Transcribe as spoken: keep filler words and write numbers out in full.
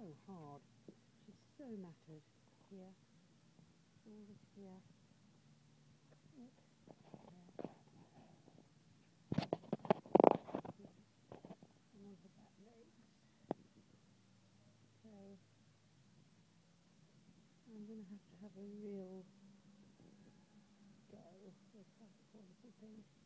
so hard. She's so mattered here. All this here. Look. There. And on her back legs. So I'm going to have to have a real go with that poor little thing.